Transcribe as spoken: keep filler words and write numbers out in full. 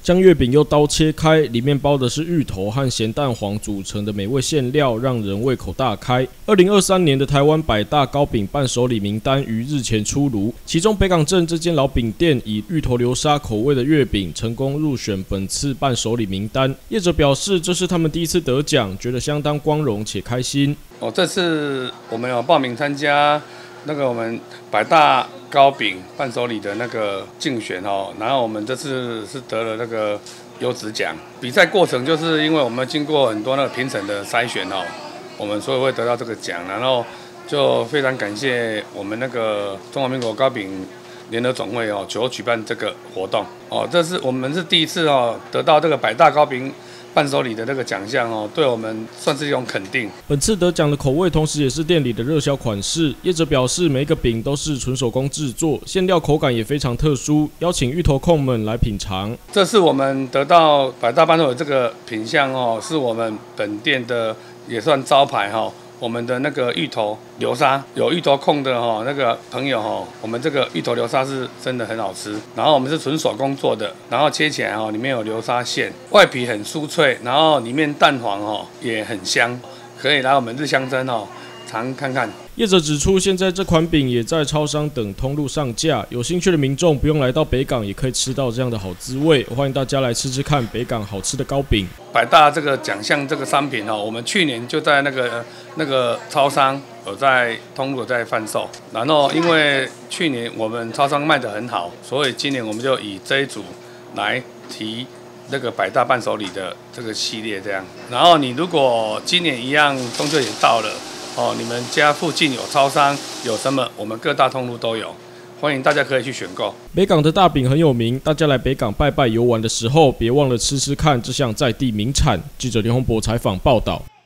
将月饼又刀切开，里面包的是芋头和咸蛋黄组成的美味馅料，让人胃口大开。二零二三年的台湾百大糕饼伴手礼名单于日前出炉，其中北港镇这间老饼店以芋头流沙口味的月饼成功入选本次伴手礼名单。业者表示，这是他们第一次得奖，觉得相当光荣且开心。 哦，这次我们有报名参加那个我们百大糕饼伴手礼的那个竞选哦，然后我们这次是得了那个优质奖。比赛过程就是因为我们经过很多那个评审的筛选哦，我们所以会得到这个奖，然后就非常感谢我们那个中华民国糕饼联合总会哦，求举办这个活动哦，这是我们是第一次哦得到这个百大糕饼伴手礼的那个奖项哦，对我们算是一种肯定。 本次得奖的口味，同时也是店里的热销款式。业者表示，每一个饼都是纯手工制作，馅料口感也非常特殊，邀请芋头控们来品尝。 这是我们得到百大伴手礼这个品项哦，是我们本店的也算招牌哈、哦。我们的那个芋头流沙，有芋头控的哈那个朋友哈，我们这个芋头流沙是真的很好吃。然后我们是纯手工做的，然后切起来哈，里面有流沙馅，外皮很酥脆，然后里面蛋黄哈也很香，可以来我们日香珍哦尝看看。 业者指出，现在这款饼也在超商等通路上架，有兴趣的民众不用来到北港，也可以吃到这样的好滋味。欢迎大家来吃吃看北港好吃的糕饼。 百大这个奖项这个商品哦，我们去年就在那个那个超商有在通路有在贩售，然后因为去年我们超商卖得很好，所以今年我们就以这一组来提那个百大伴手礼的这个系列这样。然后你如果今年一样中秋节到了。哦，你们家附近有超商，有什么？我们各大通路都有，欢迎大家可以去选购。 北港的大饼很有名，大家来北港拜拜游玩的时候，别忘了吃吃看这项在地名产。记者林宏博采访报道。